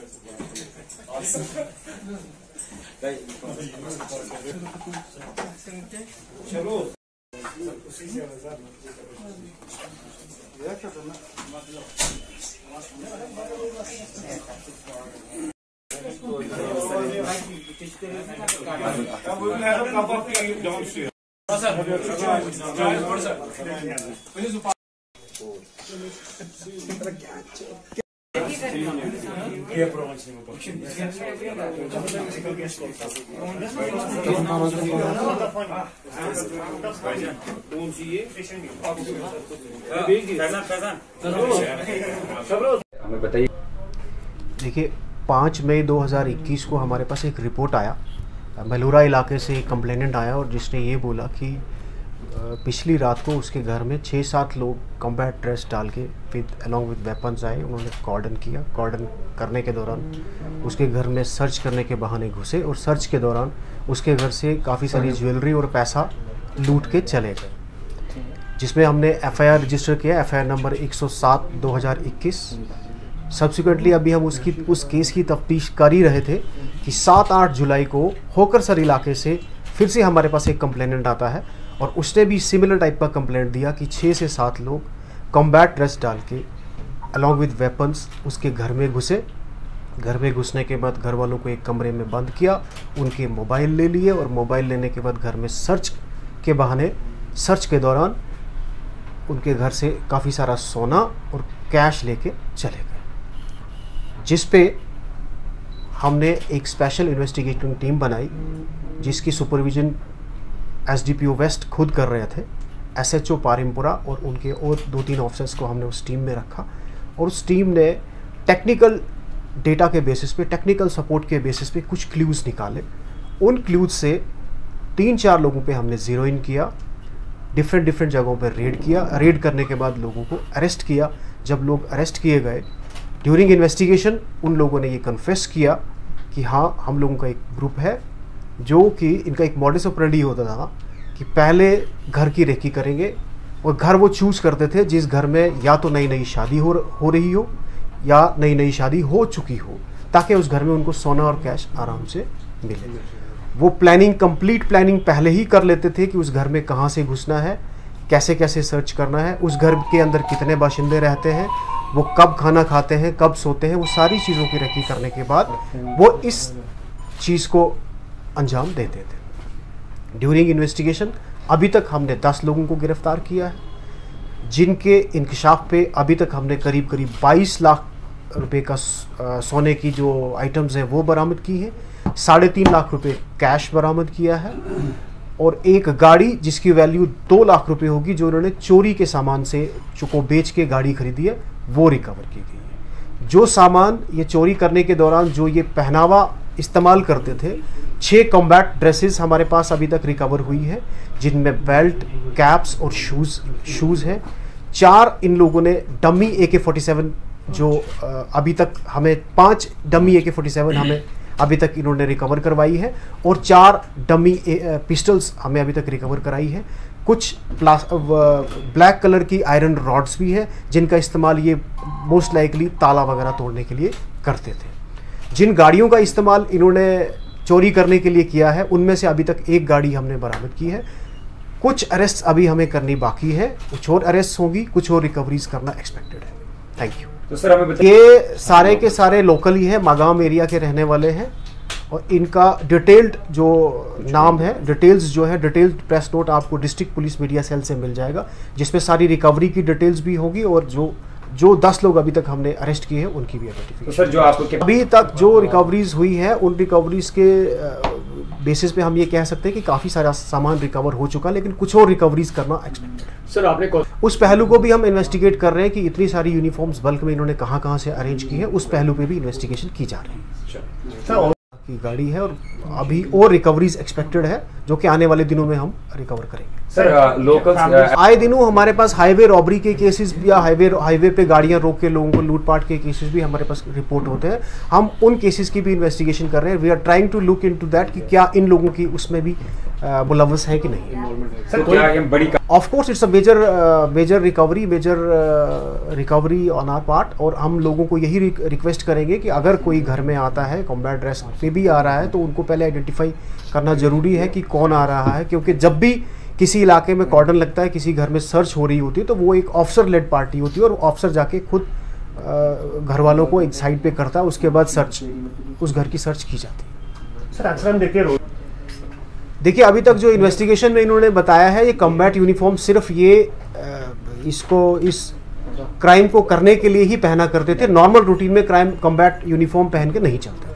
चलो हमें बताइए। देखिए 5 मई 2021 को हमारे पास एक रिपोर्ट आया, मेलूरा इलाके से एक कंप्लेनेंट आया और जिसने ये बोला कि पिछली रात को उसके घर में 6-7 लोग कॉम्बैट ड्रेस डाल के अलॉन्ग विद वेपन्स आए। उन्होंने कॉर्डन किया। कॉर्डन करने के दौरान उसके घर में सर्च करने के बहाने घुसे और सर्च के दौरान उसके घर से काफ़ी सारी ज्वेलरी और पैसा लूट के चले गए, जिसमें हमने एफआईआर रजिस्टर किया, एफआईआर नंबर 107/2021। सब्सिक्वेंटली अभी हम उस केस की तफ्तीश कर ही रहे थे कि 7-8 जुलाई को होकरसर इलाके से फिर से हमारे पास एक कंप्लेनेंट आता है और उसने भी सिमिलर टाइप का कंप्लेंट दिया कि 6 से 7 लोग कॉम्बैट ड्रेस डाल के अलॉन्ग विद वेपन्स उसके घर में घुसे। घर में घुसने के बाद घर वालों को एक कमरे में बंद किया, उनके मोबाइल ले लिए और मोबाइल लेने के बाद घर में सर्च के बहाने सर्च के दौरान उनके घर से काफ़ी सारा सोना और कैश लेके चले गए, जिस पे हमने एक स्पेशल इन्वेस्टिगेटिंग टीम बनाई जिसकी सुपरविजन एसडीपीओ वेस्ट खुद कर रहे थे। SHO पारिम्पुरा और उनके और 2-3 ऑफिसर्स को हमने उस टीम में रखा और उस टीम ने टेक्निकल डेटा के बेसिस पे, टेक्निकल सपोर्ट के बेसिस पे कुछ क्लूज़ निकाले। उन क्लूज़ से 3-4 लोगों पे हमने ज़ीरो इन किया, डिफरेंट जगहों पर रेड किया। रेड करने के बाद लोगों को अरेस्ट किया। जब लोग अरेस्ट किए गए, ड्यूरिंग इन्वेस्टिगेशन उन लोगों ने ये कन्फेस किया कि हाँ, हम लोगों का एक ग्रुप है जो कि इनका एक मॉडस ऑपरेंडी होता था कि पहले घर की रेकी करेंगे और घर वो चूज़ करते थे जिस घर में या तो नई शादी हो रही हो या नई शादी हो चुकी हो, ताकि उस घर में उनको सोना और कैश आराम से मिले। वो कंप्लीट प्लानिंग पहले ही कर लेते थे कि उस घर में कहाँ से घुसना है, कैसे सर्च करना है, उस घर के अंदर कितने बाशिंदे रहते हैं, वो कब खाना खाते हैं, कब सोते हैं। वो सारी चीज़ों की रेकी करने के बाद वो इस चीज़ को अंजाम देते थे। ड्यूरिंग इन्वेस्टिगेशन अभी तक हमने 10 लोगों को गिरफ्तार किया है, जिनके इंकशाफ पे अभी तक हमने करीब 22 लाख रुपए का सोने की जो आइटम्स हैं वो बरामद की है, 3.5 लाख रुपए कैश बरामद किया है और एक गाड़ी जिसकी वैल्यू 2 लाख रुपए होगी, जो उन्होंने चोरी के सामान से को बेच के गाड़ी खरीदी है, वो रिकवर की गई है। जो सामान ये चोरी करने के दौरान जो ये पहनावा इस्तेमाल करते थे, 6 कॉम्बैट ड्रेसेस हमारे पास अभी तक रिकवर हुई है, जिनमें बेल्ट, कैप्स और शूज़ हैं। 4 इन लोगों ने डमी AK-47 जो अभी तक हमें 5 डमी AK-47 हमें अभी तक इन्होंने रिकवर करवाई है और 4 डमी पिस्टल्स हमें अभी तक रिकवर कराई है। कुछ ब्लैक कलर की आयरन रॉड्स भी है जिनका इस्तेमाल ये मोस्ट लाइकली ताला वगैरह तोड़ने के लिए करते थे। जिन गाड़ियों का इस्तेमाल इन्होंने चोरी करने के लिए किया है, उनमें से अभी तक एक गाड़ी हमने बरामद की है। कुछ अरेस्ट अभी हमें करनी बाकी है, कुछ और अरेस्ट होगी, कुछ और रिकवरीज करना एक्सपेक्टेड है। Thank you. तो सर हमें ये सारे के सारे लोकल ही हैं, मागाम एरिया के रहने वाले हैं और इनका डिटेल्ड जो नाम है, डिटेल्स जो है, डिटेल्ड प्रेस नोट आपको डिस्ट्रिक्ट पुलिस मीडिया सेल से मिल जाएगा, जिसमें सारी रिकवरी की डिटेल्स भी होगी और जो 10 लोग अभी तक हमने अरेस्ट किए हैं उनकी भी आइडेंटिफिकेशन। तो सर जो आपको अभी तक जो रिकवरीज हुई है उन रिकवरीज के बेसिस पे हम ये कह सकते हैं कि काफ़ी सारा सामान रिकवर हो चुका, लेकिन कुछ और रिकवरीज करना एक्सपेक्टेड है। सर आपने उस पहलू को भी हम इन्वेस्टिगेट कर रहे हैं कि इतनी सारी यूनिफॉर्म्स बल्क में इन्होंने कहाँ से अरेंज की है, उस पहलू पे भी इन्वेस्टिगेशन की जा रही है। की गाड़ी है और अभी और रिकवरीज एक्सपेक्टेड है जो कि आने वाले दिनों में हम रिकवर करेंगे। सर लोकल आए दिनों हमारे पास हाईवे रॉबरी के केसेस या हाईवे पे गाड़ियां रोक के लोगों को लूटपाट के केसेस भी हमारे पास रिपोर्ट होते हैं। हम उन केसेस की भी इन्वेस्टिगेशन कर रहे हैं। We are trying to look into that कि क्या इन लोगों की उसमें भी मुलव्वस है कि नहीं। सर क्या ये बड़ी of course it's a major recovery on our part और हम लोगों को यही रिक्वेस्ट करेंगे कि अगर कोई घर में आता है कॉम्बैट ड्रेस पे भी आ रहा है तो उनको पहले आइडेंटिफाई करना ज़रूरी है कि कौन आ रहा है, क्योंकि जब भी किसी इलाके में कॉर्डन लगता है, किसी घर में सर्च हो रही होती है तो वो एक ऑफिसर लेड पार्टी होती है और ऑफिसर जाके खुद घर वालों को एक साइड पे करता है, उसके बाद सर्च उस घर की सर्च की जाती है। सर अक्सर हम देखिए अभी तक जो इन्वेस्टिगेशन में इन्होंने बताया है ये कॉम्बैट यूनिफॉर्म सिर्फ ये इस क्राइम को करने के लिए ही पहना करते थे। नॉर्मल रूटीन में क्राइम कॉम्बैट यूनिफॉर्म पहन के नहीं चलता।